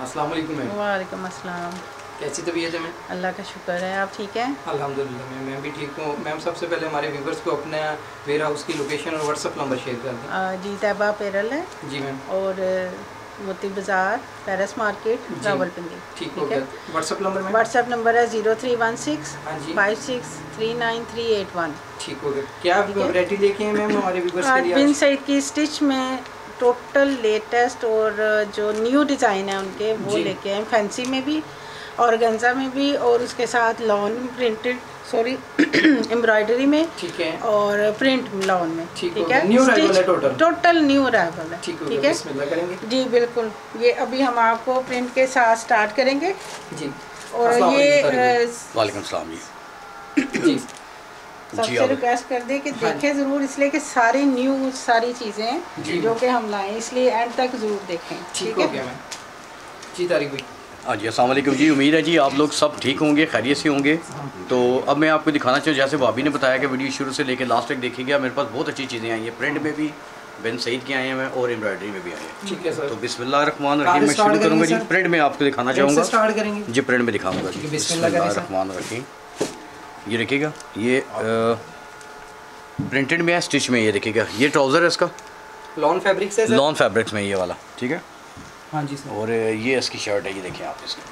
अस्सलाम वालेकुम मैम। वालेकुम अस्सलाम। कैसी तबीयत है मैम? अल्लाह का शुक्र है, आप ठीक हैं? अल्हम्दुलिल्लाह मैम, मैं भी ठीक हूँ। मैम सबसे पहले हमारे व्यूवर्स को अपना वेयर हाउस की लोकेशन और व्हाट्सअप नंबर शेयर कर दें। जी तैयबा पेरल है जी मैम। और मोती बाज़ार, पेरिस मार्केट, रावलपिंडी। ठीक हो गया। WhatsApp number ma'am? WhatsApp number है 0316 हाँ जी 5639 381। ठीक हो गया। क्या वैरायटी लेके हैं मैम हमारे व्यूवर्स के लिए? बिन सईद की स्टिच में टोटल लेटेस्ट और जो न्यू डिज़ाइन है उनके वो लेके आए, फैंसी में भी, ऑर्गेन्जा में भी, और उसके साथ लॉन प्रिंटेड एम्ब्रॉयडरी में, ठीक है, और प्रिंट लॉन में। ठीक है, न्यू अराइवल है, टोटल न्यू अराइवल है। ठीक है, बिस्मिल्लाह करेंगे जी। बिल्कुल, ये अभी हम आपको प्रिंट के साथ स्टार्ट करेंगे जी। और ये वालेकुम सलाम जी। सबसे रिक्वेस्ट कर दें कि देखें ज़रूर, इसलिए कि सारी न्यू सारी चीज़ें हैं जो कि हम लाएं, इसलिए एंड तक ज़रूर देखें। ठीक हो गया मैम जी। तारीख भाई। हाँ जी, अस्सलाम वालेकुम जी। उम्मीद है जी आप लोग सब ठीक होंगे, खैरियत से होंगे। तो अब मैं आपको दिखाना चाहूँ, जैसे भाभी ने बताया कि वीडियो शुरू से लेकर लास्ट तक देखिएगा। मेरे पास बहुत अच्छी चीज़ें आई हैं, प्रिंट में भी बिन सईद के आए हैं और एम्ब्रॉयडरी में भी आए हैं। ठीक है सर। तो बिस्मिल्लाहिर्रहमानिर्रहीम मैं शुरू करूँगा जी। प्रिंट में आपको दिखाना चाहूँगा, स्टार्ट करेंगे जी। प्रिंट में दिखाऊँगा जी। बिस्मिल्लाहिर्रहमानिर्रहीम। ये देखिएगा, ये प्रिंटेड में है, स्टिच में। ये देखिएगा, ये ट्राउज़र है इसका, लॉन फैब्रिक्स है सर? लॉन फैब्रिक्स में ये वाला, ठीक है। हाँ जी सर। और ये इसकी शर्ट है, ये देखें आप इसकी,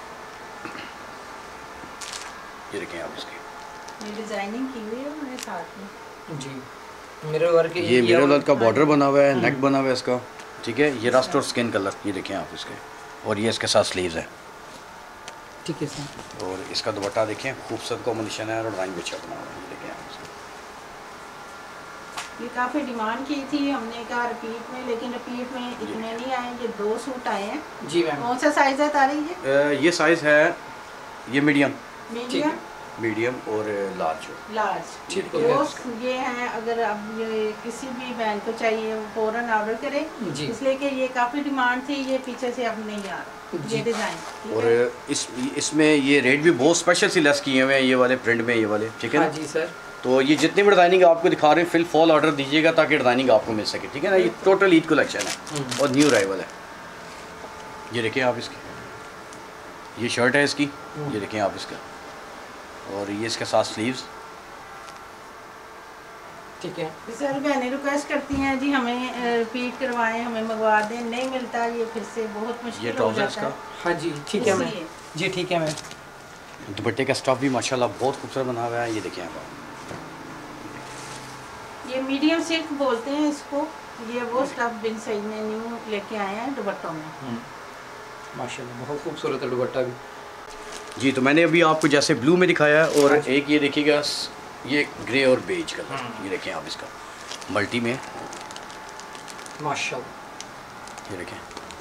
ये देखें आप इसकी, ये डिज़ाइनिंग की हुई है हमारे साथ में जी। मिरर वर्क, ये मिरर वर्क का बॉर्डर बना हुआ है, नेक बना हुआ है इसका, ठीक है। ये रस्ट और स्किन कलर, ये देखें आप इसके, और ये इसके साथ स्लीव्स है, ठीक है सर। और इसका दुपट्टा देखें, खूबसूरत कॉम्बिनेशन है और ड्राइंग भी अच्छा बना हुआ है, ये देखें आप इसका। ये काफ़ी डिमांड की थी, हमने कहा रिपीट में, लेकिन रिपीट में इतने नहीं आए। ये 2 सूट आए हैं जी मैम। कौन सा साइज़ है तारीख? ये साइज़ है, ये मीडियम और लार्ज। ठीक है। ये हैं, अगर अब ये किसी भी बहन को चाहिए वो फ़ौरन ऑर्डर करें, इसलिए कि ये काफ़ी डिमांड थी। ये पीछे से अब नहीं आ रहा ये डिज़ाइन, और इसमें ये रेट भी बहुत स्पेशल सी लेस किए हुए हैं, ये वाले प्रिंट में, ये वाले, ठीक है ना जी सर। तो ये जितनी भी डिज़ाइनिंग आपको दिखा रहे हैं, फिल फॉल ऑर्डर दीजिएगा ताकि डिज़ाइनिंग आपको मिल सके, ठीक है ना। ये टोटल ईद कलेक्शन है और न्यू अराइवल है। ये देखिए आप इसकी, ये शर्ट है इसकी, ये देखें आप इसका, और ये इसके साथ स्लीव्स, ठीक है। सर बहनें रिक्वेस्ट करती हैं जी हमें रिपीट करवाएं, हमें मंगवा दें, नहीं मिलता ये फिर से बहुत मुश्किल हो जाता है। हाँ जी ठीक है मैम जी। ठीक है मैम। दुपट्टे का स्टफ भी माशाल्लाह बहुत खूबसूरत बना हुआ है, ये देखें आप। ये मीडियम सिल्क बोलते हैं इसको। ये वो स्टफ बिन सईद ने न्यू लेके आए हैं दुपट्टों में, माशाल्लाह बहुत खूबसूरत है दुपट्टा भी जी। तो मैंने अभी आपको जैसे ब्लू में दिखाया है, और एक ये देखिएगा, ये ग्रे और बेज कलर, ये देखें आप इसका, मल्टी में माशाल्लाह। ये देखें,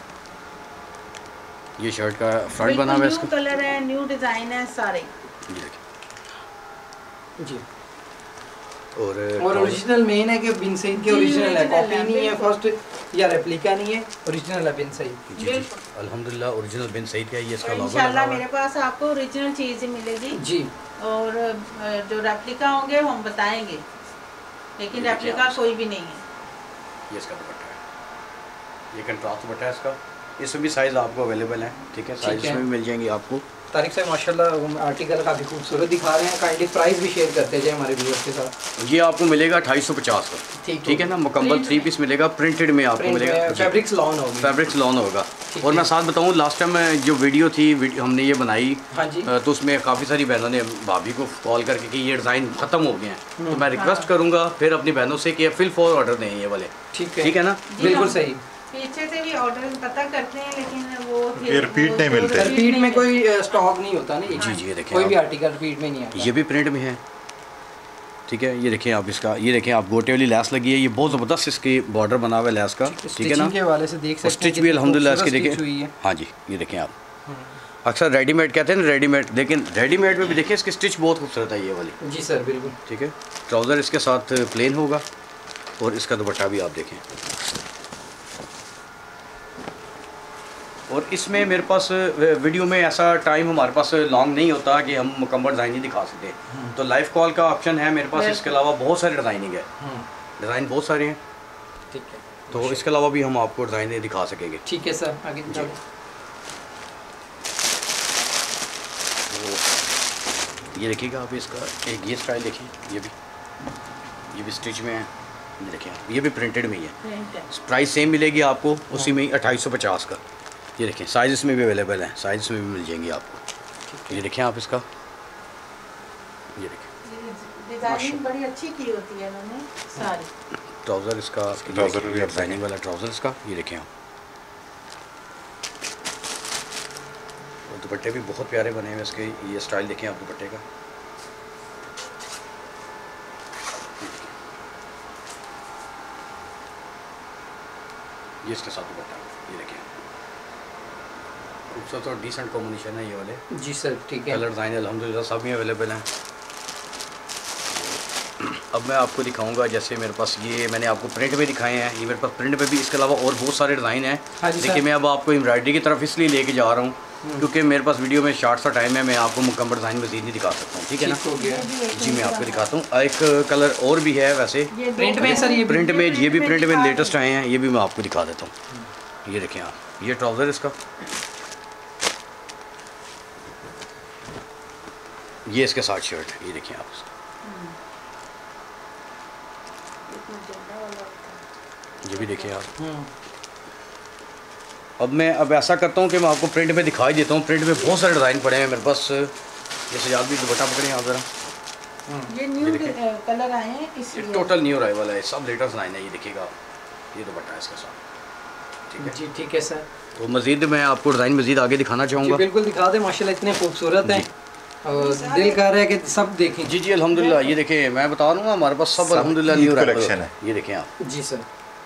ये शर्ट का फ्रंट बना हुआ है, न्यू कलर है, न्यू डिज़ाइन है सारे, ये देखें जी। और ओरिजिनल मेन है कि बिन सईद के ओरिजिनल है, कॉपी नहीं है, फर्स्ट या रेप्लिका नहीं है, ओरिजिनल है बिन सईद। जी अल्हम्दुलिल्लाह ओरिजिनल बिन सईद का, ये इसका लोगो इंशाल्लाह मेरे पास आपको ओरिजिनल चीज़ मिलेगी जी। और जो रेप्लिका होंगे वो हम बताएंगे, लेकिन रेप्लिका कोई भी नहीं है। ये इसका दुपट्टा है, ये कंट्रास्ट दुपट्टा है इसका, इसमें भी साइज़ आपको अवेलेबल है, ठीक है। साइज़ में भी मिल जाएंगी आपको। तारिक साहब माशाल्लाह आर्टिकल काफ़ी खूबसूरत दिखा रहे हैं, काइंडली प्राइस भी शेयर करते जाए हमारे व्यूअर्स के साथ। ये आपको मिलेगा 250 का, ठीक है ना। मुकम्मल 3 पीस मिलेगा, प्रिंटेड में आपको मिलेगा, फैब्रिक्स लॉन होगा, फैब्रिक्स लॉन होगा। और मैं साथ बताऊँ, लास्ट टाइम जो वीडियो थी हमने ये बनाई, हाँ जी, तो उसमें काफ़ी सारी बहनों ने भाभी को कॉल करके कि ये डिज़ाइन ख़त्म हो गए हैं, तो मैं रिक्वेस्ट करूँगा फिर अपनी बहनों से कि फिल फॉर ऑर्डर दें ये वाले, ठीक है ना। बिल्कुल सही। पीछे से भी ऑर्डर पता करते हैं, लेकिन वो रिपीट नहीं मिलते, रिपीट में कोई स्टॉक नहीं होता ना। जी जी, ये देखें कोई भी आर्टिकल रिपीट में नहीं आता। ये भी प्रिंट में है, ठीक है। ये देखें आप इसका, ये देखें आप गोटे वाली लैस लगी है, ये बहुत ज़बरदस्त इसकी बॉर्डर बना हुआ है लैस का, ठीक है ना। के हवाले से देख सकते हैं, स्टिच भी अल्हम्दुलिल्लाह इसकी देखें। हाँ जी, ये देखें आप, अक्सर रेडीमेड कहते हैं ना, रेडीमेड, लेकिन रेडीमेड में भी देखें इसकी स्टिच बहुत खूबसूरत है ये वाली। जी सर बिल्कुल, ठीक है। ट्राउज़र इसके साथ प्लेन होगा और इसका दुपट्टा भी आप देखें। और इसमें मेरे पास वीडियो में ऐसा टाइम हमारे पास लॉन्ग नहीं होता कि हम मुकम्मल डिज़ाइन ही दिखा सकते, तो लाइव कॉल का ऑप्शन है मेरे पास। इसके अलावा बहुत सारे डिज़ाइनिंग है, डिज़ाइन बहुत सारे हैं, ठीक है। तो इसके अलावा भी हम आपको डिज़ाइन दिखा सकेंगे, ठीक है सर। आगे ये देखिएगा आप इसका एक ये स्टाइल देखिए, ये भी स्टिच में है, ये देखिए आप, ये भी प्रिंटेड में ही है। प्राइस सेम मिलेगी आपको उसी में ही 2850 का। ये देखिए साइज़ इसमें भी अवेलेबल है, साइज़ में भी मिल जाएंगे आपको। ये देखिए आप इसका, ये देखिए डिजाइनिंग बड़ी अच्छी की होती है इन्होंने सारी। ट्राउज़र इसका, ट्राउज़र भी डिजाइनिंग वाला ट्राउज़र इसका, ये देखें आप। और दुपट्टे भी बहुत प्यारे बने हुए इसके, ये स्टाइल देखें आप दुपट्टे का। ये इसके साथ दुपट्टा, ये देखें खूबसूरत और डिसेंट कॉम्बिनेशन है ये वाले। जी सर ठीक है। कलर डिज़ाइन अल्हम्दुलिल्लाह सब में अवेलेबल हैं। अब मैं आपको दिखाऊंगा, जैसे मेरे पास ये मैंने आपको प्रिंट में दिखाए हैं, ये मेरे पास प्रिंट में भी इसके अलावा और बहुत सारे डिज़ाइन हैं। हाँ जी देखिए मैं अब आपको एम्ब्रॉयडरी की तरफ इसलिए लेके जा रहा हूँ क्योंकि मेरे पास वीडियो में शॉर्ट सा टाइम है, मैं आपको मुकम्मल डिज़ाइन मज़ीद नहीं दिखा सकता हूँ, ठीक है ना। हो गया। जी मैं आपको दिखाता हूँ। एक कलर और भी है वैसे प्रिंट में सर, ये प्रिंट में, ये भी प्रिंट में लेटेस्ट आए हैं, ये भी मैं आपको दिखा देता हूँ। ये देखें आप, ये ट्राउज़र इसका, ये इसके साथ शर्ट, ये देखें आप इसका। ये भी देखिए आप। अब ऐसा करता हूँ कि मैं आपको प्रिंट में दिखाई देता हूँ। प्रिंट में बहुत सारे डिज़ाइन पड़े हैं मेरे पास। ये सजाद भी दुपट्टा पकड़े आप ज़रा। ये न्यू कलर आए हैं ये इसलिए। टोटल न्यू अराइवल है, सब लेटेस्ट डिज़ाइन है। ये देखिएगा आप, ये दुपट्टा है इसके साथ, ठीक है जी ठीक है सर। तो मज़ीद मैं आपको डिज़ाइन मज़ीद आगे दिखाना जी चाहूँगा। बिल्कुल दिखा दें, माशाल्लाह इतने खूबसूरत हैं और दिल कर रहा है कि सब देखें। जी अल्हम्दुलिल्लाह। ये देखें मैं बता रहा हूँ हमारे पास सब अल्हम्दुलिल्लाह न्यू कलेक्शन है। ये देखें आप, जी सर।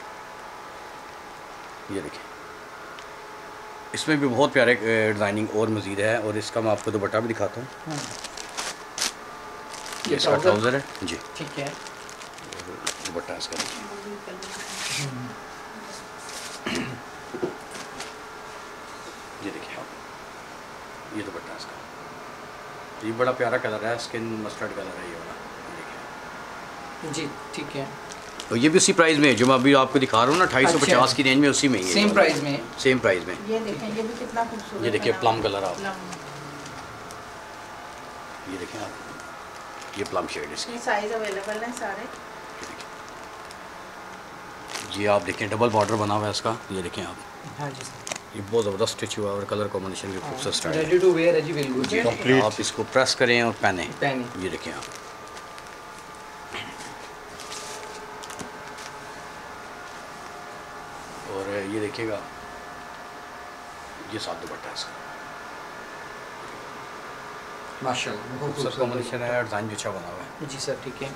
ये देखें इसमें भी बहुत प्यारे डिज़ाइनिंग और मज़ीद है। और इसका मैं आपको दुपट्टा भी दिखाता हूँ। ये इसका ट्राउज़र है जी, ठीक है। दुपट्टा इसका देखिए। ये देखिए आप, ये दुपट्टा इसका, ये बड़ा प्यारा कलर है, स्किन मस्टर्ड कलर है ये वाला। ये देखिए जी ठीक है। और ये भी उसी प्राइस में है जो मैं अभी आपको दिखा रहा हूँ ना, 250 की रेंज में, उसी में ही है। सेम प्राइस में। सेम प्राइस में। ये देखें, ये भी कितना खूबसूरत। ये देखिए प्लम कलर आप, प्लम। ये देखें आप, ये प्लम शेड इसकी। ये साइज अवेलेबल हैं सारे। ये आप देखें डबल बॉर्डर बना हुआ है इसका, ये देखें आप, हाँ जी सर। ये बहुत ज़बरदस्त स्टिच हुआ है और कलर कॉम्बिनेशन भी खूबसूरत स्टाइल है। रेडी टू वेयर है जी बिल्कुल। जी आप इसको प्रेस करें और पहने, पहने। ये देखें आप। और ये देखिएगा, ये साथ दुपट्टा है इसका, माशाल्लाह बहुत खूबसूरत खूबसूरत कॉम्बिनेशन है, डिज़ाइन भी अच्छा बना हुआ है। जी सर ठीक है।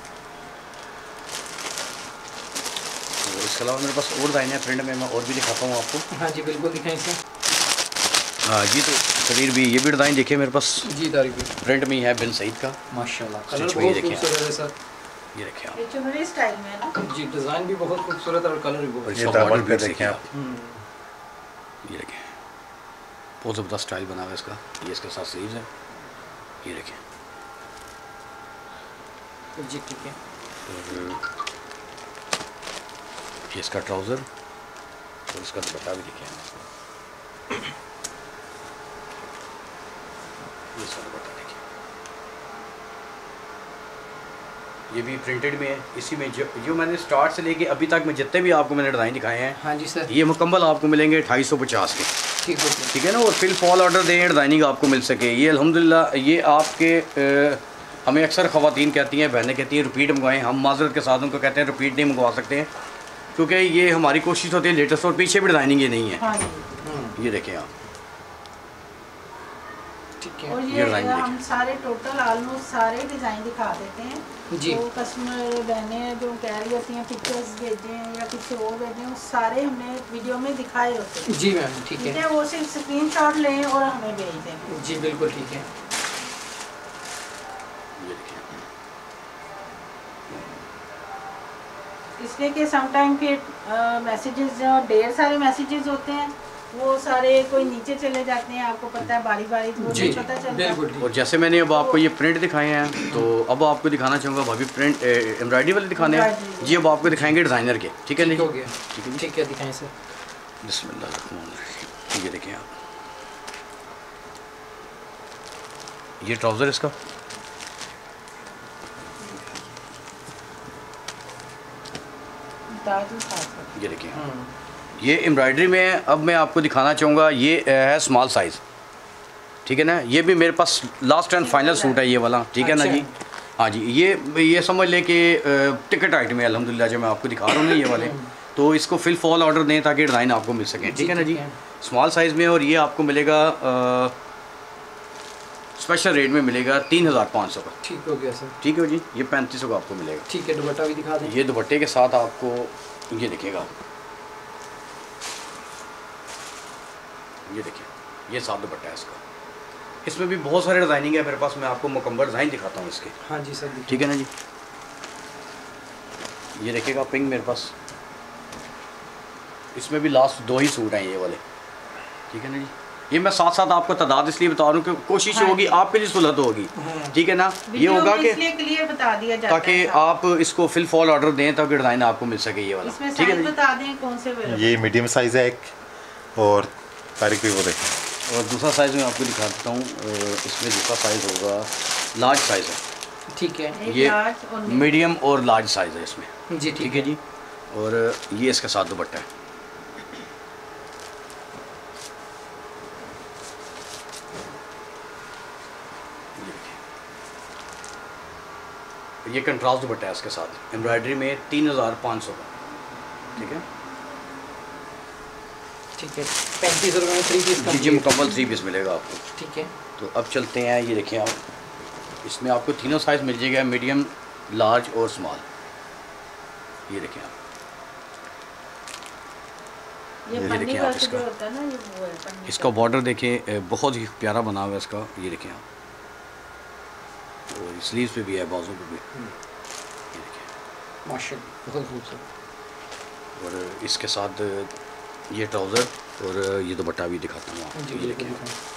और इसके अलावा मेरे पास और डिज़ाइन है प्रिंट में, मैं और भी दिखाता हूँ आपको। हाँ जी बिल्कुल दिखाएं सर। हाँ जी, तो शरीर भी, ये भी डिज़ाइन देखिए मेरे पास जी तारीफ प्रिंट में ही है, बिन सईद का। माशाल्लाह स्टिच कलर में ये बहुत देखें खूबसूरत है सर। ये देखें आप, ये चुनरी स्टाइल में है ना। जी डिज़ाइन भी बहुत खूबसूरत और कलर भी और बहुत। ये इसका दामन बॉर्डर पे भी देखें आप। ये देखें बहुत ज़बरदस्त स्टाइल बना हुआ है इसका। ये इसके साथ स्लीव्स है, ये देखें। जी ठीक है। और ये इसका ट्राउज़र और इसका दुपट्टा भी देखें। ये इसका दुपट्टा देखिए, ये भी प्रिंटेड में है। इसी में जो मैंने स्टार्ट से लेके अभी तक मैं जितने भी आपको मैंने डिज़ाइन दिखाए हैं, हाँ जी सर ये मुकम्मल आपको मिलेंगे 250 के, ठीक है। ठीक है ना। और फिल फॉल ऑर्डर दें, डिज़ाइनिंग आपको मिल सके। ये अल्हम्दुलिल्लाह ये आपके हमें अक्सर ख़वातीन कहती हैं, बहनें कहती हैं रिपीट मंगवाएं। हम माजरत के साथ उनको कहते हैं रिपीट नहीं मंगवा सकते हैं, क्योंकि ये हमारी कोशिश होती है लेटेस्ट। और पीछे भी डिज़ाइनिंग ये नहीं है, हाँ जी। ये देखें आप, ठीक और है। ये ये डिज़ाइन हम सारे टोटल ऑलमोस्ट सारे डिज़ाइन दिखा देते हैं। जी। तो कस्टमर बहनें जो कह रही होती हैं पिक्चर्स भेजें या कुछ और भेजें, वो सारे हमने वीडियो में दिखाए होते हैं। जी मैम ठीक ठीक है। है, वो सिर्फ स्क्रीनशॉट लें और हमें भेज दें। जी बिल्कुल ठीक है। ये देखें। इसलिए कि समटाइम के मैसेजेस जो ढेर सारे मैसेजेस होते हैं, वो सारे कोई नीचे चले जाते हैं, आपको पता है बारी बारी वो जी नहीं पता चलता। बिल्कुल ठीक। और जैसे मैंने अब आपको ये प्रिंट दिखाए हैं, तो अब आपको दिखाना चाहूँगा भाभी प्रिंट एम्ब्रॉयडरी वाले दिखाने हैं जी। अब आपको दिखाएंगे डिज़ाइनर के, ठीक है। ठीक हो नहीं गया। ठीक है, ठीक है दिखाएं सर। बिस्मिल्लाह। ये देखें आप, ये ट्राउज़र इसका, ये देखिए, ये एम्ब्रॉयडरी में अब मैं आपको दिखाना चाहूँगा, ये है स्मॉल साइज़, ठीक है ना। ये भी मेरे पास लास्ट एंड फाइनल सूट है ये वाला, ठीक है ना जी। हाँ जी, ये समझ लें कि टिकट आइटम है अल्हम्दुलिल्लाह, जो मैं आपको दिखा रहा हूँ ना ये वाले, तो इसको फिल फॉल ऑर्डर दें ताकि डिज़ाइन आपको मिल सके, ठीक है ना जी। स्मॉल साइज़ में, और ये आपको मिलेगा स्पेशल रेट में मिलेगा 3500 का। ठीक हो गया सर। ठीक है जी, ये 3500 का आपको मिलेगा। ठीक है, दुपट्टा भी दिखा दें। ये दुपट्टे के साथ आपको ये देखिएगा, ये देखिए, ये साथ दुपट्टा है इसका। इसमें भी बहुत सारे डिज़ाइनिंग है मेरे पास, मैं आपको मुकम्मल डिज़ाइन दिखाता हूँ इसके। हाँ जी सर, ठीक है ना जी। ये देखिएगा पिंक मेरे पास, इसमें भी लास्ट 2 ही सूट हैं ये वाले, ठीक है ना जी। ये मैं साथ साथ आपको तादाद इसलिए बता रहा हूँ कि कोशिश होगी आपके लिए सुलह तो होगी, ठीक है ना। ये होगा कि क्लियर बता दिया जाता ताकि आप इसको फिल फॉल ऑर्डर दें ताकि डिज़ाइन आपको मिल सके ये वाला, ठीक है ना। बता दें कौन से ये मीडियम साइज़ है एक, और तारीख भी बोले। और दूसरा साइज़ मैं आपको दिखा देता हूँ, इसमें दूसरा साइज़ होगा लार्ज साइज़ है, ठीक है। ये मीडियम और लार्ज साइज़ है इसमें जी, ठीक है जी। और ये इसके साथ दुपट्टा है, ये कंट्रास्ट दुपट्टा है इसके साथ, एम्ब्रॉयडरी में 3500 का, ठीक है। ठीक है, 35 रुपये में 3 पीस का जी मुकम्मल 3 पीस मिलेगा आपको, ठीक है। तो अब चलते हैं, ये देखिए आप, इसमें आपको तीनों साइज़ मिल जाएगा, मीडियम, लार्ज और स्मॉल। ये देखिए आप, ये देखिए आप इसका, होता है ना, ये वो है पन्नी इसका बॉर्डर देखें, बहुत ही प्यारा बना हुआ है इसका, ये देखें आप, और स्लीव्स पे भी है, बाजू पे भी, ये देखिए माशाल्लाह, बहुत खूबसूरत। और इसके साथ ये ट्राउज़र और ये दुपट्टा भी दिखाता हूँ आपको, ये देखिए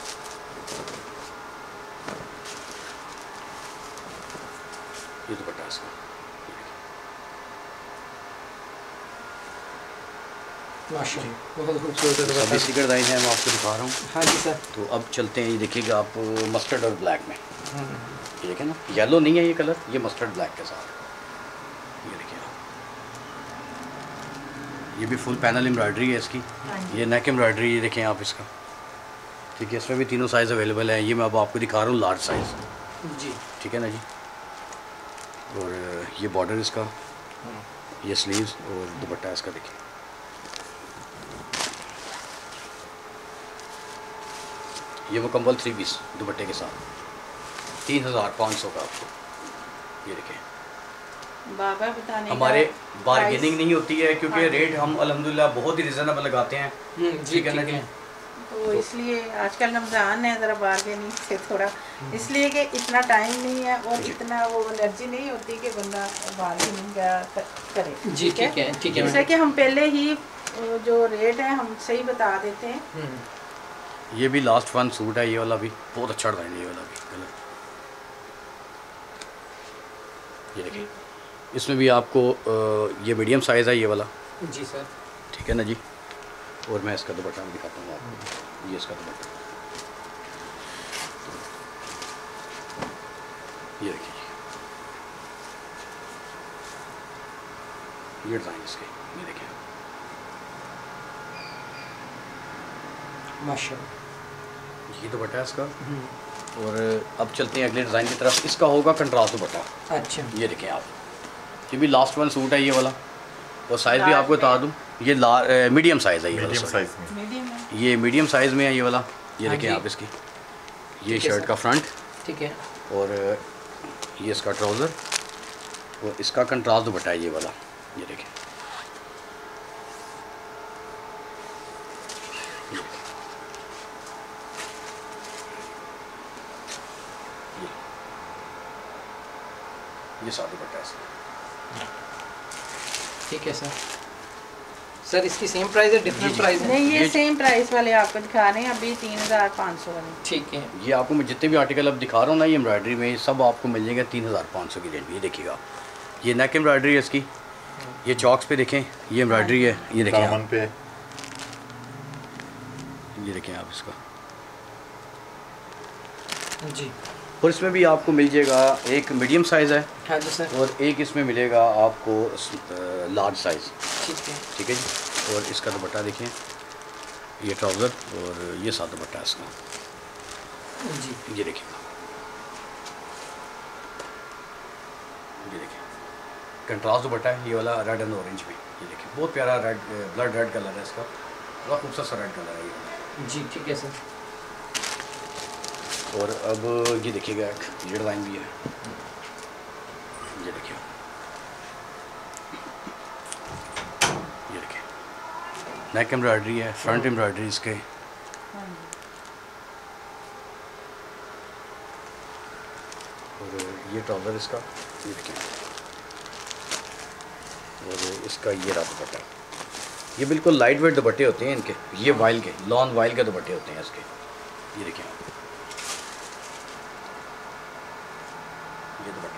ये दुपट्टा इसका, माशाल्लाह बहुत खूबसूरत है सब इसी का डिज़ाइन है, मैं आपको दिखा रहा हूँ। हाँ जी सर। तो अब चलते हैं, ये देखिएगा आप, मस्टर्ड और ब्लैक में, ये देखें ना, येलो नहीं है ये कलर, ये मस्टर्ड ब्लैक के साथ, ये देखिए आप, ये भी फुल पैनल एम्ब्रॉयडरी है इसकी, ये नेक एम्ब्रॉयडरी, ये देखें आप इसका, ठीक है। इसमें भी तीनों साइज़ अवेलेबल है, ये मैं अब आपको दिखा रहा हूँ लार्ज साइज़, जी, ठीक है ना जी। और ये बॉर्डर इसका, ये स्लीव्स और दुपट्टा इसका देखिए, ये मुकम्मल 3 पीस दुपट्टे के साथ 3500 का आपको, ये देखें। बाबा बताने हमारे बार्गेनिंग नहीं होती है क्योंकि रेट हम अल्हम्दुलिल्लाह बहुत ही रिजनेबल लगाते हैं, ठीक है ना जी। तो इसलिए आजकल रमज़ान है, ज़रा बार्गेनिंग से थोड़ा, इसलिए कि इतना टाइम नहीं है और इतना वो एनर्जी नहीं होती कि बंदा बार्गेनिंग करे। जी, ठीक है, ठीक है। जैसे कि हम पहले ही जो रेट है हम सही बता देते हैं। ये भी लास्ट 1 सूट है, ये वाला भी बहुत अच्छा डिज़ाइन है, ये वाला भी कलर, ये देखिए। इसमें भी आपको ये मीडियम साइज़ है ये वाला, जी सर, ठीक है ना जी। और मैं इसका दुपट्टा भी दिखाता हूँ आपको, ये इसका दुपट्टा, ये देखिए, ये डिज़ाइन इसके, ये देखिए माशाल्लाह, ये दुपट्टा है इसका। और अब चलते हैं अगले डिज़ाइन की तरफ, इसका होगा कंट्रास्ट दुपट्टा, अच्छा, ये देखें आप, ये भी लास्ट 1 सूट है ये वाला, और साइज़ भी आपको बता दूँ, ये मीडियम साइज़ है ये मीडियम वाला, साइज़ में, मीडियम है। ये मीडियम साइज़ में है ये वाला, ये हाँ देखें जी। आप इसकी, ये ठीक है शर्ट सर। का फ्रंट, ठीक है, और ये इसका ट्राउज़र, और इसका कंट्रास्ट दुपट्टा है ये वाला, ये देखें। ये साथ दुपट्टा है इसका, ठीक है सर। सर इसकी सेम प्राइस है, डिफरेंट प्राइस है? नहीं, ये ये सेम प्राइस वाले आपको दिखा रहे हैं अभी 3500 वाले। ठीक है, ये आपको मैं जितने भी आर्टिकल अब दिखा रहा हूँ ना, ये एम्ब्रॉयडरी में सब आपको मिल जाएगा 3500 की रेंज में। ये देखिएगा, ये नेक एम्ब्रॉयडरी है इसकी, ये चॉक्स पे देखें, ये एम्ब्रॉयडरी है, ये देखें दामन पे, ये देखें आप इसका, जी, और इसमें भी आपको मिल जाएगा, एक मीडियम साइज़ है हाँ जी सर। और एक इसमें मिलेगा आपको लार्ज साइज़। ठीक है। ठीक है जी। और इसका दुपट्टा देखिए, ये ट्राउज़र और ये साथ दुपट्टा है इसका जी। ये देखिए, ये देखिए कंट्रास्ट दुपट्टा है ये वाला, रेड एंड ऑरेंज में। ये देखिए बहुत प्यारा रेड, ब्लड रेड कलर है इसका, बहुत खूबसूरत सा रेड कलर है ये वाला। जी ठीक है सर। और अब ये देखिएगा एक ये डिज़ाइन भी है, ये देखिए, ये देखिए नेक एम्ब्रॉयडरी है, फ्रंट एम्ब्रॉयडरी इसके। और ये ट्राउज़र इसका, ये देखिए, और इसका ये रहा दुपट्टा। ये बिल्कुल लाइट वेट दुपट्टे होते हैं इनके, ये वाइल के, लॉन वाइल के दुपट्टे होते हैं इसके। ये देखिए ये दुपट्टा,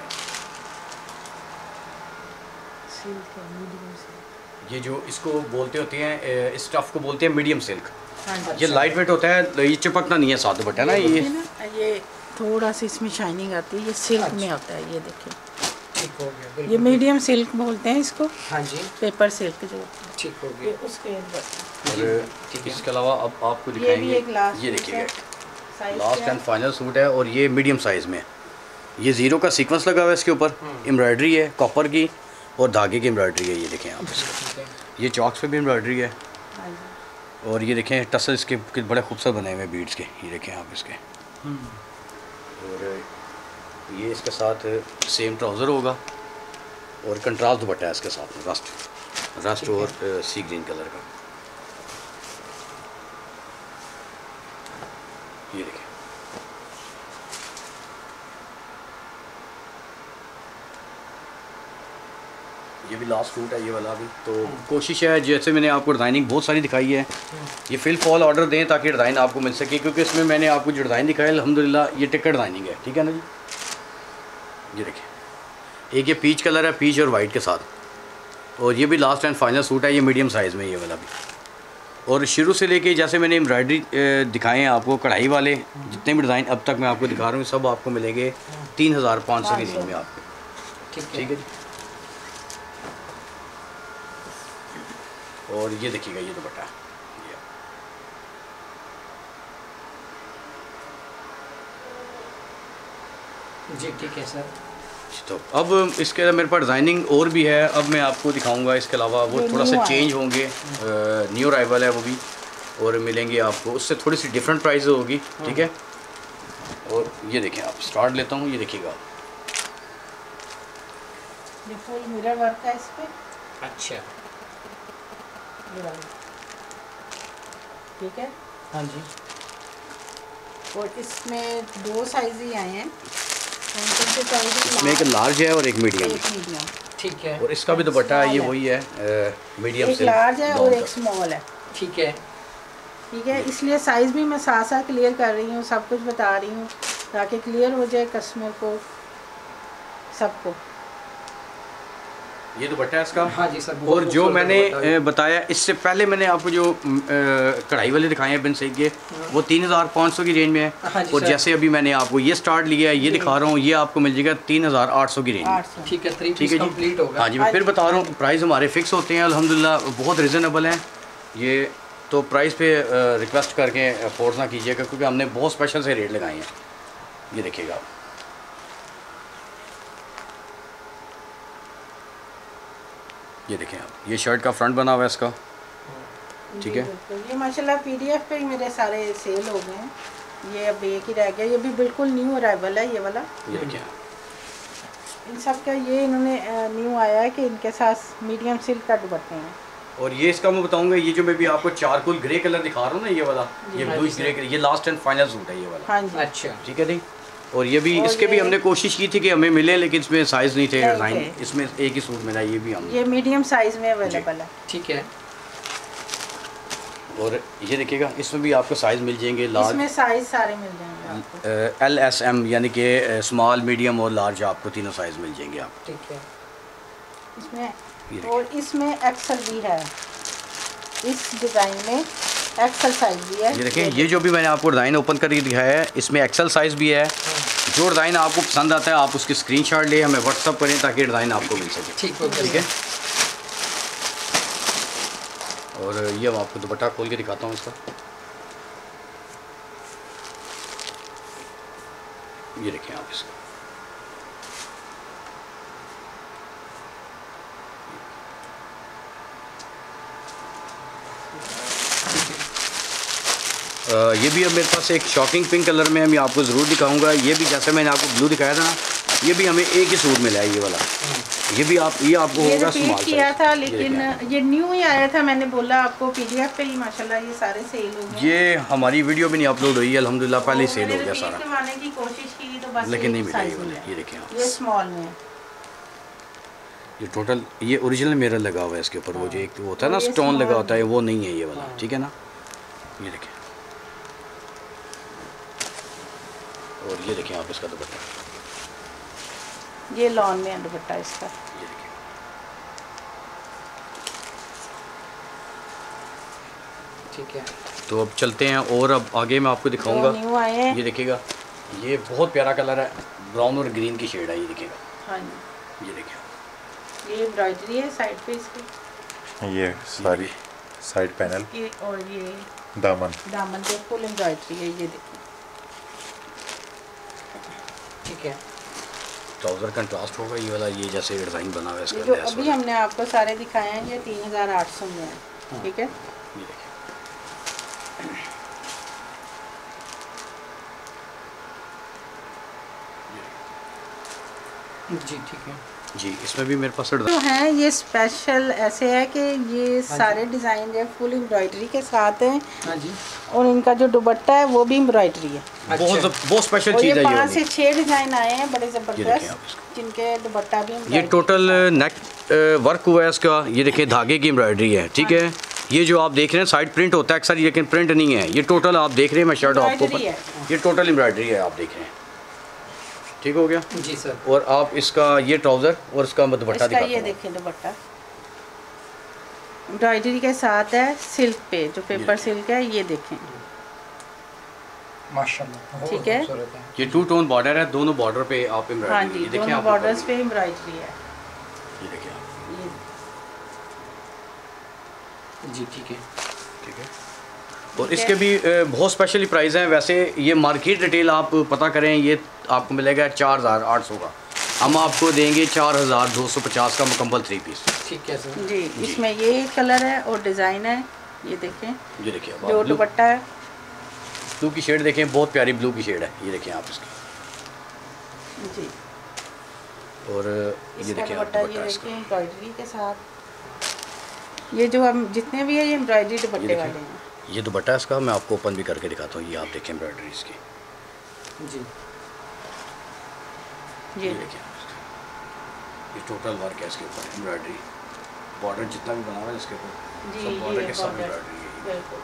ये जो इसको बोलते होते हैं, इस स्टफ़ को बोलते हैं मीडियम सिल्क। ये लाइट वेट होता है, ये चिपकना नहीं है साथ दुपट्टा ना। ये थोड़ा सा इसमें शाइनिंग आती है, ये सिल्क में होता है। ये देखिए ठीक हो गया, बिल्कुल। ये मीडियम सिल्क बोलते हैं इसको, हाँ जी पेपर सिल्क जो होता है। ठीक हो ये गया। उसके और ठीक है। इसके अलावा अब आपको ये भी दिखाएंगे, एक लास्ट ये देखिएगा size last and final suit है और ये मीडियम साइज़ में है। ये ज़ीरो का सीक्वेंस लगा हुआ है इसके ऊपर, एम्ब्रॉयडरी है कॉपर की और धागे की एम्ब्रॉयडरी है। ये देखें आप इसका, ठीक है। ये चॉक्स पे भी एम्ब्रॉयडरी है। और ये देखें टसल इसके बड़े खूबसूरत बने हुए हैं बीड्स के, ये देखें आप इसके। और ये इसके साथ सेम ट्राउज़र होगा और कंट्रास्ट दुपट्टा है इसके साथ में, रस्ट और सी ग्रीन कलर का। ये देखें ये भी लास्ट सूट है ये वाला भी। तो कोशिश है, जैसे मैंने आपको डिज़ाइनिंग बहुत सारी दिखाई है, ये फिल फॉल ऑर्डर दें ताकि डिज़ाइन आपको मिल सके, क्योंकि इसमें मैंने आपको जो डिज़ाइन दिखाया अल्हम्दुलिल्लाह ये टिकट डिज़ाइनिंग है। ठीक है ना जी। ये देखिए एक ये पीच कलर है, पीच और वाइट के साथ, और ये भी लास्ट एंड फाइनल सूट है, ये मीडियम साइज़ में ये वाला भी। और शुरू से लेके जैसे मैंने एम्ब्रॉयडरी दिखाए हैं आपको, कढ़ाई वाले जितने भी डिज़ाइन अब तक मैं आपको दिखा रहा हूँ सब आपको मिलेंगे 3500 की रेंज में आपको। ठीक है जी। और ये देखिएगा ये दुपट्टा, जी ठीक है सर। तो अब इसके अलावा मेरे पास डिज़ाइनिंग और भी है, अब मैं आपको दिखाऊंगा। इसके अलावा वो थोड़ा सा चेंज होंगे, न्यू अराइवल है वो भी, और मिलेंगे आपको उससे थोड़ी सी डिफरेंट प्राइस होगी। ठीक है। और ये देखें आप, स्टार्ट लेता हूँ, ये देखिएगा ये फुल मिरर वर्क है इस पे। अच्छा ठीक है। हाँ जी। और इसमें 2 साइज ही आए हैं, इसमें एक लार्ज है और एक मीडियम है। मीडियम। ठीक है। और इसका भी दुपट्टा है, ये वही है मीडियम एक से लार्ज है और एक स्मॉल है। ठीक है। ठीक है, इसलिए साइज़ भी मैं साथ साथ क्लियर कर रही हूँ, सब कुछ बता रही हूँ ताकि क्लियर हो जाए कस्टमर को, सबको। ये दुपट्टा है इसका। हाँ जी सर। और जो मैंने बताया इससे पहले मैंने आपको जो कढ़ाई वाले दिखाए हैं बिन सही के, वो 3500 की रेंज में है। हाँ जी और सर। जैसे अभी मैंने आपको ये स्टार्ट लिया है, ये दिखा रहा हूँ, ये आपको मिल जाएगा 3800 की रेंज में। 800। ठीक है। 3 ठीक पीस है जी। कंप्लीट होगा। हाँ जी, मैं फिर बता रहा हूँ प्राइस हमारे फिक्स होते हैं अल्हम्दुलिल्लाह, बहुत रिजनेबल हैं ये। तो प्राइस पे रिक्वेस्ट करके फोर्स ना कीजिएगा, क्योंकि हमने बहुत स्पेशल से रेट लगाए हैं। ये देखिएगा आप, ये देखें आप, ये शर्ट का फ्रंट बना हुआ है इसका। ठीक है। ये माशाल्लाह PDF पे ही मेरे सारे सेल हो गए हैं, ये अब एक ही रह गया। ये भी बिल्कुल न्यू अराइवल है ये वाला। ये देखें आप। इन सब का ये इन्होंने न्यू आया है कि इनके साथ मीडियम सिल्क का दुपट्टे हैं। और ये इसका मैं बताऊंगा, ये जो मैं भी आपको चारकोल ग्रे कलर दिखा रहा हूँ ना, ये वाला, ये हाँ ब्लूइश जी, ग्रे, ये लास्ट एंड फाइनल सूट है ये वाला। हाँ जी। अच्छा। ठीक है जी। और ये भी और इसके भी ये- हमने कोशिश की थी कि हमें मिले, लेकिन इसमें साइज़ नहीं थे, नहीं डिज़ाइन थे। इसमें एक ही सूट मिला, ये भी हम। ये मीडियम साइज में अवेलेबल है। ठीक है। और ये देखिएगा इसमें भी आपको साइज़ मिल जाएंगे, इसमें लार्ज साइज सारे मिल जाएंगे आपको। LSM यानी कि स्मॉल, मीडियम और लार्ज, आपको तीनों साइज़ मिल जाएंगे आप। ठीक है। इसमें देखिए। और इसमें एक्सल भी है, इस डिज़ाइन में एक्सल साइज भी है। ये देखें, ये जो भी मैंने आपको डिज़ाइन ओपन करके दिखाया है, इसमें एक्सेल साइज़ भी है, जो डिज़ाइन आपको पसंद आता है आप उसकी स्क्रीनशॉट ले हमें व्हाट्सअप करें ताकि डिज़ाइन आपको मिल सके। ठीक हो ठीक है। और ये मैं आपको दुपट्टा खोल के दिखाता हूँ इसका। ये देखें आप इसका, ये भी अब मेरे पास एक शॉकिंग पिंक कलर में है, मैं आपको ज़रूर दिखाऊंगा। ये भी जैसे मैंने आपको ब्लू दिखाया था ना, ये भी हमें एक ही सूट मिला है ये वाला। ये भी आप ये आपको होगा स्मॉल किया था, लेकिन ये न्यू ही आया था। मैंने बोला आपको पीडीएफ पे ही माशाल्लाह ये सारे सेल हो गए। ये हमारी वीडियो भी नहीं अपलोड हुई है अल्हम्दुलिल्लाह, पहले ही सेल हो गया सारा। करवाने की कोशिश की तो बस लेकिन नहीं मिला ये वाला। ये देखें आप, ये स्मॉल में ये टोटल ये ओरिजिनल मिरर लगा हुआ है इसके ऊपर। वो जो एक होता है ना स्टोन लगा होता है, वो नहीं है ये वाला। ठीक है ना। ये देखें, और ये देखें आप इसका दुपट्टा, ये लॉन में दुपट्टा इसका। ये देखें। ठीक है। तो अब चलते हैं और अब आगे मैं आपको दिखाऊंगा। न्यू आए हैं। ये देखिएगा, ये बहुत प्यारा कलर है, ब्राउन और ग्रीन की शेड है। ये देखिएगा, हाँ जी, ये देखिए, ये एम्ब्रॉयडरी है साइड पे इसकी। ये सारी साइड पैनल ये और ये दामन दामन पे फुल एम्ब्रॉयडरी है। ये देखिए, ठीक है। ट्राउज़र कंट्रास्ट होगा ये वाला। ये जैसे डिज़ाइन बना हुआ है इसका ये जो लेस अभी वाला। हमने आपको सारे दिखाए हैं ये 3800 में है। ठीक है। ये देखिए, जी ठीक है। जी इसमें भी मेरे पास जो है ये स्पेशल ऐसे है कि ये सारे डिज़ाइन जो फुल एम्ब्रॉयडरी के साथ हैं। हाँ जी। और इनका जो दुपट्टा है वो भी एम्ब्रॉयडरी है। बहुत स्पेशल और चीज़ ये है ये 5 से वाली। 6 डिज़ाइन आए हैं बड़े देखिए आप ज़बरदस्त, इसको। जिनके दुपट्टा भी ये embroidery टोटल नेक वर्क हुआ है इसका। ये देखिए धागे की एम्ब्रॉयडरी है। ठीक है। ये जो आप देख रहे हैं साइड प्रिंट होता है अक्सर, लेकिन प्रिंट नहीं है। ये टोटल आप देख रहे हैं, मैं शर्ट आपको Embroidery है। ये टोटल एम्ब्रॉयडरी है, आप देख रहे हैं। ठीक हो गया। जी सर। और आप इसका ये ट्राउज़र और इसका दुपट्टा इसका दिखाता ये हूँ। देखें दुपट्टा एम्ब्रॉयडरी के साथ है सिल्क पे, जो पेपर सिल्क है। ये देखें, माशाल्लाह बहुत ठीक है। खूबसूरत है। ये 2 टोन बॉर्डर है, दोनों बॉर्डर पे आप हाँ एम्ब्रॉयडरी। जी, ये देखिए दोनों आप बॉर्डर्स पे एम्ब्रॉयडरी है। ये देखिए आप। ये जी ठीक है। ठीक है। और इसके भी बहुत स्पेशली प्राइस हैं। वैसे ये मार्केट रिटेल आप पता करें, ये आपको मिलेगा 4800 का। हम आपको देंगे 4250 का मुकम्मल 3 पीस। ठीक है सर। जी, इसमें ये कलर है और डिज़ाइन है। ये देखें, ये देखिए आप, जो ब्लू दुपट्टा है ब्लू की शेड देखें, बहुत प्यारी ब्लू की शेड है। ये देखें आप इसकी। जी, और ये इसका देखिए आप दुपट्टा ये दुपट्टा इसका। देखिए एम्ब्रॉयडरी के साथ। ये जो हम जितने भी है ये एम्ब्रॉयडरी ये दुपट्टे देखिए, वाले हैं। ये दुपट्टा इसका मैं आपको ओपन भी करके दिखाता हूँ। ये आप देखें एम्ब्रॉयडरी इसकी। जी ये देखिए आप इसका। ये टोटल वर्क है इसके ऊपर, एम्ब्रॉयडरी बॉर्डर जितना भी बना हुआ है इसके ऊपर, जी, सब बॉर्डर ये के सब border, एम्ब्रॉयडरी है। बिल्कुल।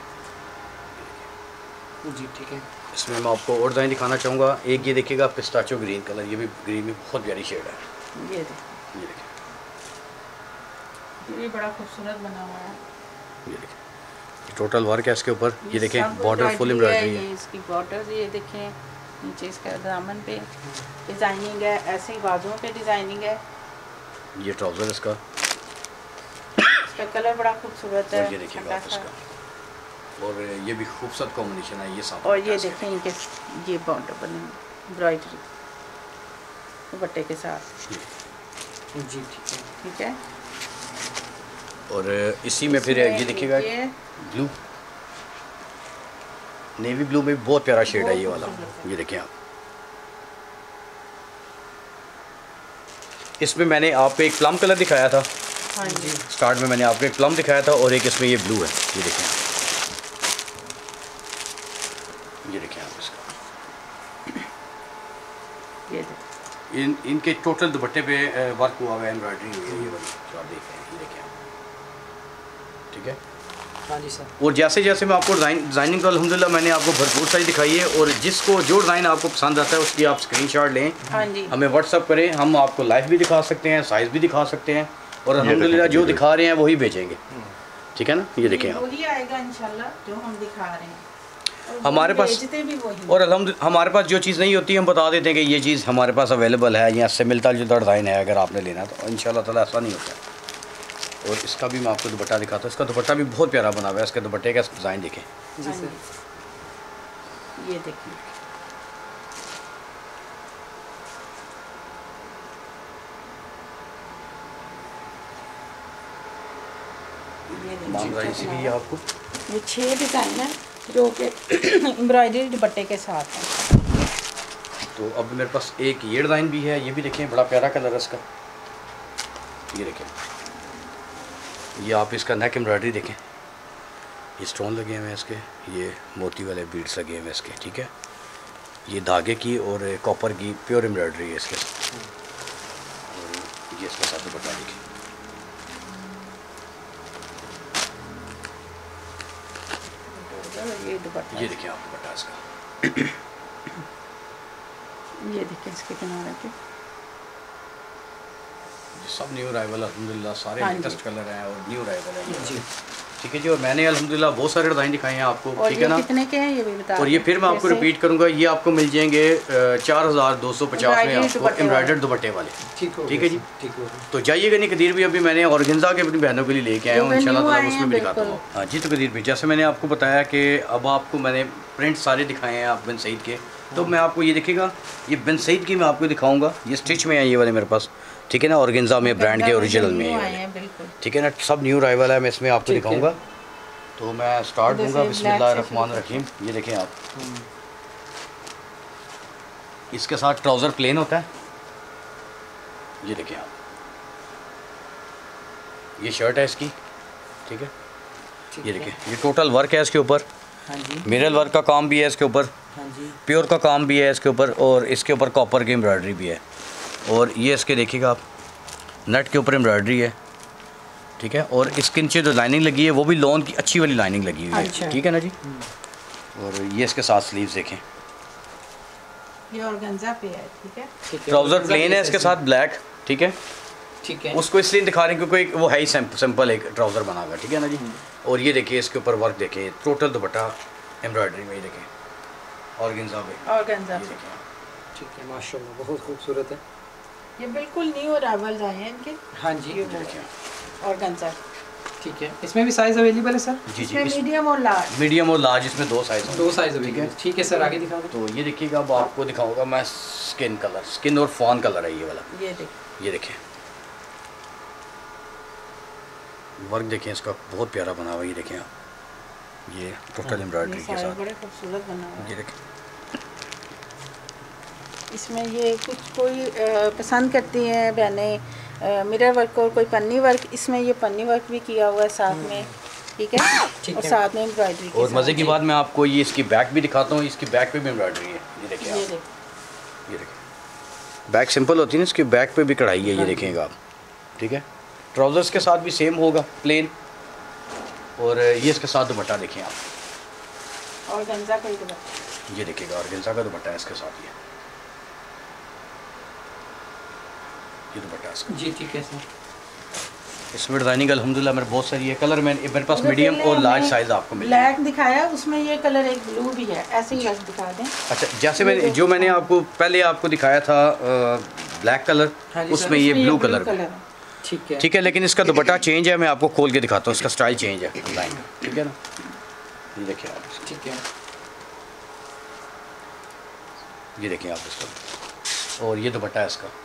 जी ठीक है। इसमें मैं आपको और डिज़ाइन दिखाना चाहूँगा। एक ये देखिएगा पिस्ताचो ग्रीन कलर, ये भी ग्रीन में बहुत प्यारी शेड है। ये देखिए, ये देखिए, ये भी बड़ा खूबसूरत बना हुआ है। ये देखिए, ये टोटल वर्क है इसके ऊपर। ये देखें सब बॉर्डर फुल एम्ब्रॉयडरी है। ये इसकी बॉर्डर ये देखें, नीचे इसका दामन पे डिज़ाइनिंग है, ऐसे ही बाजुओं पे डिज़ाइनिंग है। ये ट्राउज़र इसका। इसका कलर बड़ा खूबसूरत है, और ये देखिएगा आप ठंडा सा। इसका। और ये भी खूबसूरत कॉम्बिनेशन है ये साथ। और ये देखें इनके ये बॉर्डर बने एम्ब्रॉयडरी दुपट्टे के साथ। जी ठीक है। ठीक है। और इसी में फिर ये देखिएगा ये ब्लू, नेवी ब्लू में भी बहुत प्यारा शेड है ये बहुत वाला। खूबसूरत है। ये देखें आप। इसमें मैंने आपको एक प्लम कलर दिखाया था हाँ जी, स्टार्ट में, मैंने आपको एक प्लम दिखाया था और एक इसमें ये ब्लू है। ये देखें आप, ये देखें आप इसका। ये देखें, इनके टोटल दुपट्टे पे वर्क हुआ हुआ है, एम्ब्रॉयडरी हुई है ये वाली जो आप देख रहे हैं। ये देखें आप। ठीक है। हाँ जी सर। और जैसे जैसे मैं आपको डिज़ाइनिंग तो अल्हम्दुलिल्लाह मैंने आपको भरपूर सारी दिखाई है। और जिसको जो डिज़ाइन आपको पसंद आता है उसकी आप स्क्रीनशॉट लें, हाँ जी, हमें व्हाट्सअप करें। हम आपको लाइव भी दिखा सकते हैं, साइज़ भी दिखा सकते हैं। और अल्हम्दुलिल्लाह जो दिखा रहे हैं वही भेजेंगे। ठीक है ना। ये देखें आप। वही आएगा इंशाल्लाह जो हम दिखा रहे हैं। हमारे पास बेचते भी वही। और अल्हम्दुलिल्लाह हमारे पास जो चीज़ नहीं होती हम बता देते हैं कि ये चीज़ हमारे पास अवेलेबल है, या इससे मिलता जुलता डिज़ाइन है, अगर आपने लेना तो इंशाल्लाह ताला ऐसा नहीं होता। और इसका भी मैं आपको दुपट्टा दिखाता हूँ। इसका दुपट्टा भी बहुत प्यारा बना हुआ है। इसके दुपट्टे का डिज़ाइन देखें, जी सर। ये देखिए, मांग रहा है इसी भी आपको। ये 6 डिज़ाइन है जो कि एम्ब्रॉयडरी दुपट्टे के साथ है। तो अब मेरे पास एक ये डिज़ाइन भी है, ये भी देखें, बड़ा प्यारा कलर है इसका। ये देखें, ये आप इसका नेक एम्ब्रॉयडरी देखें, ये स्टोन लगे हुए हैं इसके, ये मोती वाले बीड्स लगे हुए हैं इसके, ठीक है। ये धागे की और कॉपर की प्योर एम्ब्रॉयडरी है इसके साथ। और ये इसके साथ दुपट्टा देखिए, ये दुपट्टा, ये देखिए आप दुपट्टा इसका। ये देखिए इसके किनारे पे सब न्यू अराइवल अल्हम्दुलिल्लाह, सारे हाँ जी। लेटेस्ट कलर हैं और न्यू अराइवल है जी ठीक है जी। और मैंने अल्हम्दुलिल्लाह बहुत सारे डिज़ाइन दिखाए हैं आपको, और ठीक ये है ना। कितने के हैं ये भी बता और ये दें। फिर मैं आपको जैसे रिपीट करूंगा, ये आपको मिल जाएंगे 4250 में Embroidery आपको दुपट्टे एम्ब्रॉयडर्ड दुपट्टे वाले। ठीक हो ठीक है जी। ठीक हो गया। तो जाइएगा नहीं कदीर भी, अभी मैंने ऑर्गेन्जा के अपनी बहनों के लिए लेके आया हूँ, वो भी इंशाल्लाह new ताला आए उसमें हैं, भी दिखाता हूँ। बिल्कुल। हाँ जी। तो कदीर भी जैसे मैंने आपको बताया कि अब आपको मैंने प्रिंट सारे दिखाए हैं आप बिन सईद के, तो मैं आपको ये देखिएगा, ये बिन सईद की मैं आपको दिखाऊंगा। ये स्टिच में है ये वाले मेरे पास, ठीक है ना, ऑर्गेन्जा में ब्रांड के ओरिजिनल में new ये आए वाले, हैं, बिल्कुल। ठीक है ना, सब न्यू अराइवल है। मैं इसमें आपको ठीक है। दिखाऊंगा। तो मैं स्टार्ट जैसे दूंगा, black से बिस्मिल्लाहिर्रहमानिर्रहीम। ये देखें आप, इसके साथ ट्राउज़र प्लेन होता है, ये देखें आप, ये शर्ट है इसकी, ठीक है। ठीक ये है। देखें, ये टोटल वर्क है इसके ऊपर, हाँ जी मिरर वर्क का काम भी है इसके ऊपर, हाँ जी प्योर का काम भी है इसके ऊपर, और इसके ऊपर कॉपर की एम्ब्रॉयडरी भी है। और ये इसके देखिएगा आप, नेट के ऊपर एम्ब्रॉयडरी है, ठीक है। और इसके नीचे जो लाइनिंग लगी है वो भी लॉन की अच्छी वाली लाइनिंग लगी हुई अच्छा। है, ठीक है ना जी। और ये इसके साथ स्लीव्स देखें, ये ऑर्गेन्जा पे है, ठीक है। ठीक है। ट्राउज़र प्लेन है इसके साथ ब्लैक, ठीक है। ठीक है। उसको इसलिए दिखा रहे हैं क्योंकि वो है ही सिंपल एक ट्राउज़र बना हुआ, ठीक है ना जी। और ये देखिए इसके ऊपर वर्क देखें, टोटल दुपट्टा एम्ब्रॉयडरी में, ये देखें ऑर्गेन्जा पे, ऑर्गेन्जा ये पे। देखें। ठीक है, माशाल्लाह बहुत खूबसूरत है। ये बिल्कुल न्यू अराइवल्स आए हैं इनके, हाँ जी ये वो ऑर्गेन्जा। ठीक है। इसमें भी साइज अवेलेबल है सर? जी इसमें जी, मीडियम और लार्ज। मीडियम और लार्ज इसमें 2 साइज दो साइज अवेलेबल है। ठीक है सर, आगे दिखा दो। तो ये देखिएगा, अब आपको दिखाऊंगा मैं स्किन कलर, स्किन और फॉन कलर है ये वाला। ये देखिए, ये देखें वर्क देखें इसका, बहुत प्यारा बना हुआ है। ये देखें आप, ये टोटल ये एम्ब्रॉयडरी के सारे साथ, बड़े खूबसूरत बना हुआ है। ये देखें। इसमें ये कुछ कोई पसंद करती हैं बहनें मिरर वर्क और कोई पन्नी वर्क, इसमें ये पन्नी वर्क भी किया हुआ है साथ में, ठीक है। ठीक और है। साथ में एम्ब्रॉयडरी के और साथ। मज़े की बात मैं आपको ये इसकी बैक भी दिखाता हूँ, इसकी बैक पे भी एम्ब्रॉयडरी है। ये देखें ये आप, देखिए, ये देखें बैक सिंपल होती है ना, इसकी बैक पे भी कढ़ाई है, ये देखेंगे आप, ठीक है। ट्राउज़र्स के साथ भी सेम होगा प्लेन, और ये इसके साथ दुपट्टा देखें आप, ऑर्गेन्जा का ही दुपट्टा। ये देखिएगा ऑर्गेन्जा का दुपट्टा है इसके साथ, ये दुपट्टा है इसका। जी ठीक है सर। इसमें डिज़ाइनिंग अल्हम्दुलिल्लाह मेरे बहुत सारी है कलर में, मेरे पास तो मीडियम पहले और लार्ज हमने साइज़ आपको मिल जाएगा। ब्लैक दिखाया, उसमें ये कलर एक ब्लू भी है, ऐसे ही रख दिखा दें। अच्छा, जैसे मैंने जो मैंने आपको पहले आपको दिखाया था ब्लैक कलर, हाँ जी सर, उसमें ये इसमें ब्लू कलर है। ठीक है। ठीक है। लेकिन इसका दुपट्टा चेंज है, मैं आपको खोल के दिखाता हूँ, इसका स्टाइल चेंज है डिज़ाइन का, ठीक है ना। ये देखिए आप इसका, ठीक है। ये देखिए आप इसका, और ये दुपट्टा है इसका,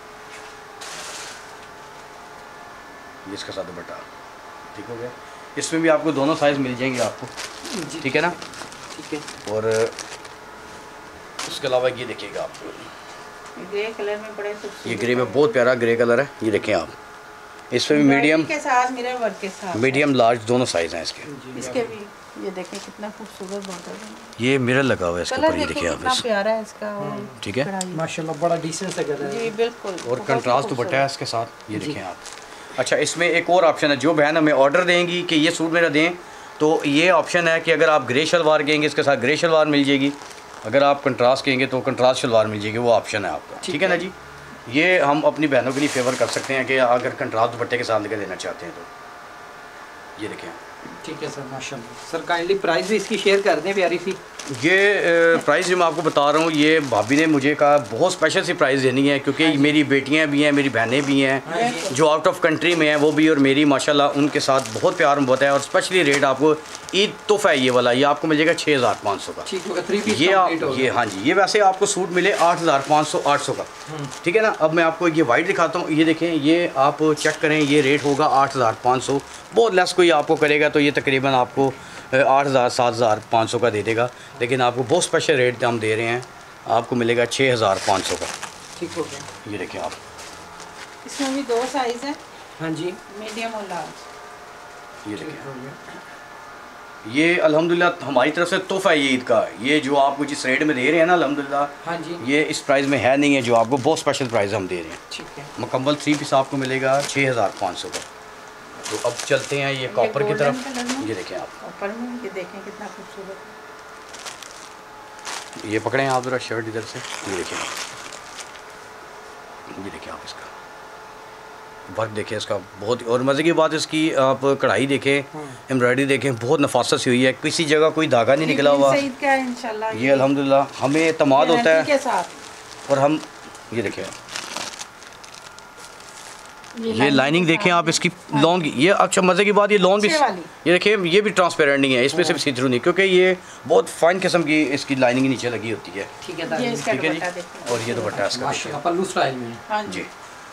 ये इसके साथ दुपट्टा, ठीक हो गया। इसमें भी आपको दोनों साइज़ मिल जाएंगे आपको, जी ठीक है ना। ठीक है। और उसके अलावा ये देखिएगा आप, ग्रे कलर में बड़े खूबसूरत, ये ग्रे में बहुत प्यारा ग्रे कलर है, ये देखें आप। इसमें भी मीडियम के साथ मिरर वर्क के साथ मीडियम लार्ज दोनों साइज़ हैं इसके। जी, इसके भी ये देखें कितना खूबसूरत बॉर्डर है। ये मिरर लगा हुआ है इसके कलर ऊपर, ये देखिए देखिए आप कितना इस, प्यारा है इसका, और ठीक है। कढ़ाई। माशाल्लाह बड़ा डिसेंट सा कलर जी है। बिल्कुल, और बहुत कंट्रास्ट ही दुपट्टा है इसके साथ, ये जी। देखें आप। अच्छा, इसमें एक और ऑप्शन है, जो बहन हमें ऑर्डर देंगी कि ये सूट मेरा दें, तो ये ऑप्शन है कि अगर आप ग्रे शलवार कहेंगे इसके साथ ग्रे शलवार मिल जाएगी, अगर आप कंट्रास्ट कहेंगे तो कंट्रास्ट शलवार मिल जाएगी, वो ऑप्शन है आपका, ठीक है ना जी। ये हम अपनी बहनों के लिए फेवर कर सकते हैं कि अगर कंट्रास्ट दुपट्टे के साथ लेकर देना चाहते हैं तो। ये देखें, ठीक है सर, माशाल्लाह। सर काइंडली प्राइस भी इसकी शेयर कर दें प्यारी सी। ये प्राइस जो मैं आपको बता रहा हूँ, ये भाभी ने मुझे कहा बहुत स्पेशल सी प्राइस देनी है, क्योंकि मेरी बेटियाँ भी हैं, मेरी बहनें भी हैं जो आउट ऑफ कंट्री में हैं, वो भी, और मेरी माशाल्लाह उनके साथ बहुत प्यार मोहब्बत है। और स्पेशली रेट आपको ईद तोहफा है ये वाला, ये आपको मिलेगा 6500 का। ठीक होगा, 3 पीस ये ये हाँ जी, ये वैसे आपको सूट मिले 8500 800 का, ठीक है ना। अब मैं आपको ये वाइट दिखाता हूँ, ये देखें, ये आप चेक करें, ये रेट होगा 8500, बहुत लेस कोई आपको करेगा तो ये तकरीबन आपको 8000 7500 का दे देगा, लेकिन आपको बहुत स्पेशल रेट हम दे रहे हैं, आपको मिलेगा 6500 का। ठीक हो गया। ये देखें आप, इसमें भी 2 साइज़ है, हाँ जी, मीडियम और लार्ज। ये ठीक देखें, हो गया। ये अल्हम्दुलिल्लाह हमारी तरफ से तोहफा है ये ईद का। ये जो आपको जिस रेट में दे रहे हैं ना अल्हम्दुलिल्लाह, हाँ जी, ये इस प्राइस में है नहीं है, जो आपको बहुत स्पेशल प्राइस हम दे रहे हैं। ठीक है। मुकम्मल 3 पीस आपको मिलेगा 6500 का। तो अब चलते हैं ये कॉपर की golden तरफ। कलर में। ये देखें आप, ऊपर में ये देखें कितना खूबसूरत है। ये पकड़ें आप ज़रा शर्ट इधर से, ये देखें आप, ये देखें आप इसका वर्क देखें इसका बहुत। और मज़े की बात इसकी, आप कढ़ाई देखें, एम्ब्रॉयडरी देखें, बहुत नफासत सी हुई है, किसी जगह कोई धागा नहीं निकला हुआ। सईद का है इंशाल्लाह। ये अल्हम्दुलिल्लाह हमें एतमाद होता गारंटी है। के साथ। और हम ये देखें, ये लाइनिंग देखें आप इसकी, लॉन की, ये अच्छा मज़े की बात, ये लॉन भी, अच्छे वाली। ये देखें, ये भी ट्रांसपेरेंट नहीं है, इसमें सिर्फ सी थ्रू नहीं, क्योंकि ये बहुत फाइन किस्म की इसकी लाइनिंग नीचे लगी होती है। ठीक है ये दादी, इसका ठीक है जी। दुपट्टा देखें। और ये दुपट्टा इसका माशाल्लाह पल्लू स्टाइल में। हाँ जी। जी।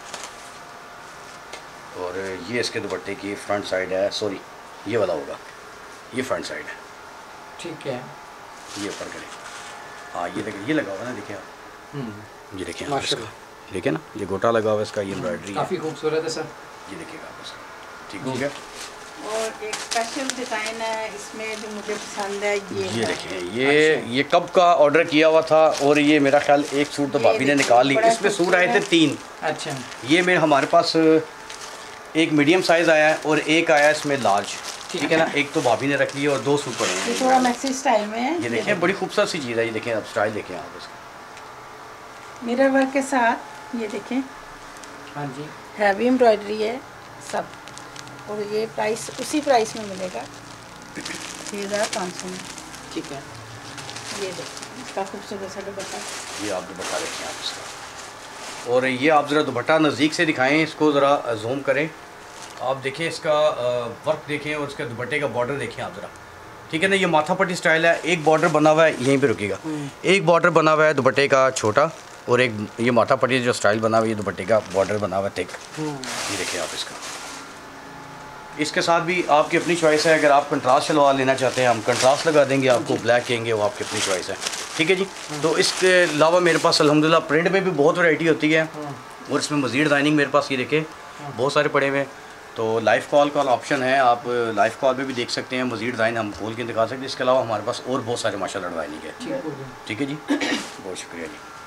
और ये इसके दुपट्टे की फ्रंट साइड है, सॉरी ये वाला होगा, ये फ्रंट साइड है, ठीक है। ये ऊपर करें, हाँ ये देखें, ये लगा हुआ ना, देखिए आप, ये देखें आप माशाल्लाह। इसका, देखिए ना, ये गोटा लगा हुआ है इसका, ये एम्ब्रॉयडरी है, काफ़ी खूबसूरत है सर। ये देखिएगा आप इसका, ठीक हो गया। और एक स्पेशल डिज़ाइन है इसमें जो मुझे पसंद है, ये है। देखिए, ये कब का ऑर्डर किया हुआ था, और ये मेरा ख्याल एक सूट तो ये भाभी ने देखिए, निकाल ली, बड़ा इसमें सूट आए थे 3। अच्छा, ये मेरे हमारे पास एक मीडियम साइज़ आया है और एक आया इसमें लार्ज, ठीक है ना। एक तो भाभी ने रख लिया और 2 सूट पड़े ये थोड़ा हैं। मैक्सी स्टाइल में है। ये देखें, बड़ी खूबसूरत सी चीज़ है, ये देखें आप, स्टाइल देखें आप इसका, मिरर वर्क के साथ, ये देखें, हाँ जी, हैवी एम्ब्रॉयडरी है सब। और ये प्राइस उसी प्राइस में मिलेगा 6500 में। ठीक है। ये देखिए इसका खूबसूरत सा दुपट्टा। ये आप दुपट्टा देखें आप इसका, और ये आप ज़रा दुपट्टा नज़दीक से दिखाएं, इसको ज़रा जूम करें, आप देखें इसका वर्क देखें, और इसके दुपट्टे का बॉर्डर देखें आप ज़रा, ठीक है ना। ये माथा पट्टी स्टाइल है, एक बॉर्डर बना हुआ है, यहीं पे रुकेगा, एक बॉर्डर बना हुआ है दुपट्टे का छोटा, और एक ये माथा पट्टी जो स्टाइल बना हुआ है, ये दुपट्टे का बॉर्डर बना हुआ है थिक। ये देखिए आप इसका, इसके साथ भी आपकी अपनी चॉइस है, अगर आप कंट्रास्ट शलवार लेना चाहते हैं हम कंट्रास्ट लगा देंगे आपको, ब्लैक कहेंगे वो आपकी अपनी चॉइस है, ठीक है जी। तो इसके अलावा मेरे पास अल्हम्दुलिल्लाह प्रिंट में भी बहुत वैरायटी होती है, और इसमें मज़ीद डिज़ाइनिंग मेरे पास ये देखें बहुत सारे पड़े हुए हैं। तो लाइव कॉल का ऑप्शन है, आप लाइव कॉल पे भी देख सकते हैं, मज़ीद डिज़ाइन हम खोल के दिखा सकते हैं। इसके अलावा हमारे पास और बहुत सारे माशाल्लाह डिज़ाइनिंग है, ठीक है जी। बहुत शुक्रिया जी।